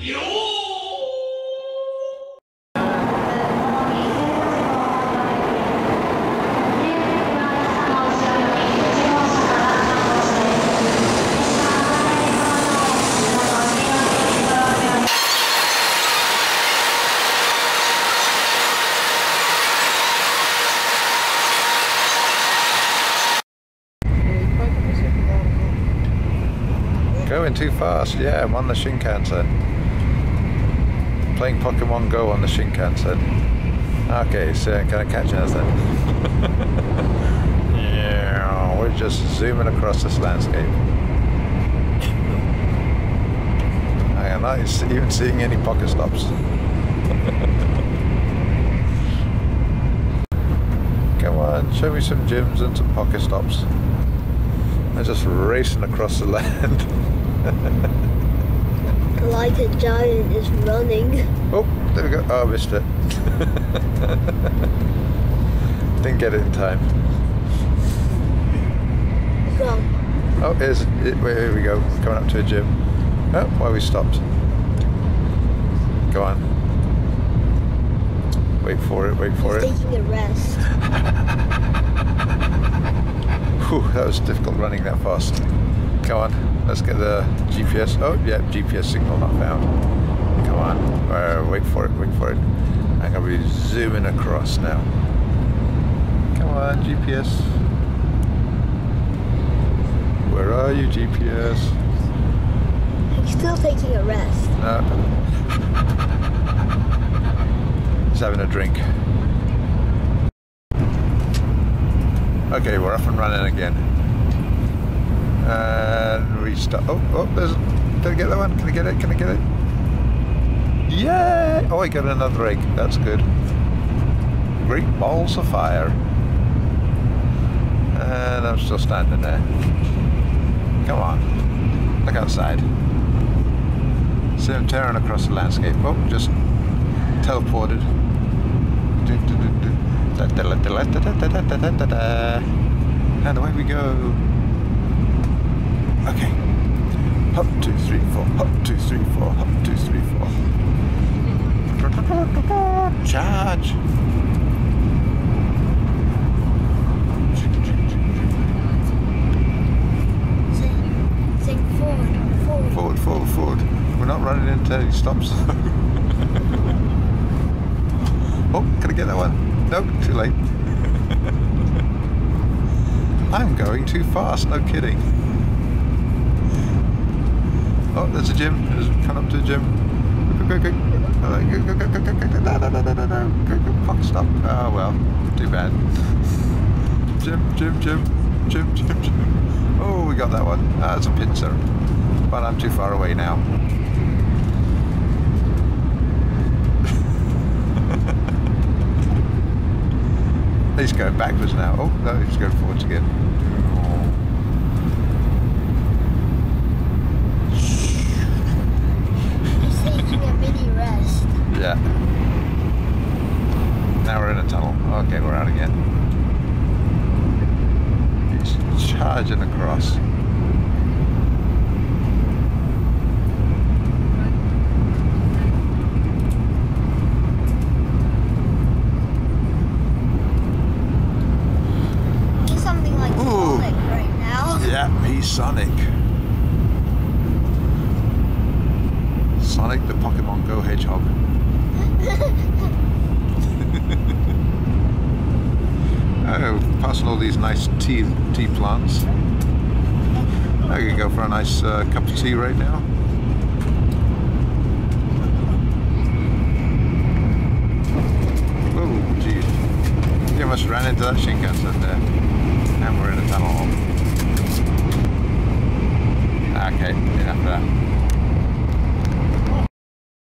Going too fast, yeah, I'm on the Shinkansen. Playing Pokemon Go on the Shinkansen. Okay, so can I catch anything? Yeah, we're just zooming across this landscape. I am not even seeing any pocket stops. Come on, show me some gyms and some pocket stops. They're just racing across the land. Like a giant is running. Oh, there we go. Oh, I missed it. Didn't get it in time. Go. Oh, here's it. Here we go. Coming up to a gym. Oh, why we stopped. Go on. Wait for it, wait for it. Taking a rest. Whew, that was difficult running that fast. Come on, let's get the GPS. Oh, yeah, GPS signal not found. Come on, wait for it, wait for it. I'm going to be zooming across now. Come on, GPS. Where are you, GPS? He's still taking a rest. No. He's having a drink. Okay, we're off and running again. And we start. Oh, there's. Can I get that one? Can I get it? Can I get it? Yeah! Oh, I got another egg. That's good. Great balls of fire. And I'm still standing there. Come on. Look outside. See him tearing across the landscape. Oh, just teleported. And away we go. Okay. Hop, 2, 3, 4. Hop, 2, 3, 4. Hop, 2, 3, 4. Charge. Sing forward, forward. Forward, forward, forward. We're not running into any stops. Oh, can I get that one? Nope, too late. I'm going too fast, no kidding. Oh, there's a gym. Come up to a gym. Go, go, go. Go, fuck, stop. Oh, well, too bad. Gym. Oh, we got that one. Ah, it's a pizza. But I'm too far away now. He's going backwards now. Oh, no, he's going forwards again. He's taking a mini rest. Yeah. Now we're in a tunnel. Okay, we're out again. He's charging across. Sonic. Sonic the Pokemon Go Hedgehog. Oh, passing all these nice tea plants. I could go for a nice cup of tea right now. Oh, geez. You almost ran into that Shinkansen there. And we're in a tunnel. Okay, enough of that.